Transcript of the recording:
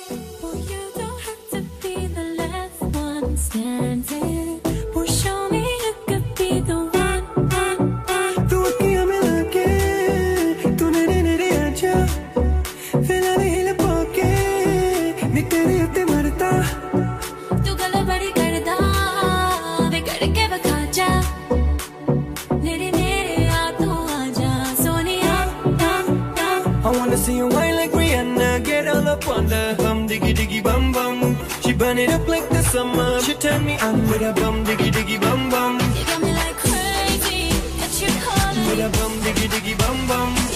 Well, you don't have to be the last one standing. Well, show me you could be the one. तू अखियां मिला के तू नेड़े नेड़े आजा फिलहाल हिल पाके नी तेरे उत्ते मरदा तू गल्ला बड़ी करदा वे करके बखा जा नेड़े नेड़े आ तू आजा Sonia I wanna see you whine like Rihanna, get all up on the bum diggy diggy bum bum. She burn it up like the summer. She turn me on with a bum diggy diggy bum bum. You got me like crazy, but you're calling With a bum diggy diggy bum bum.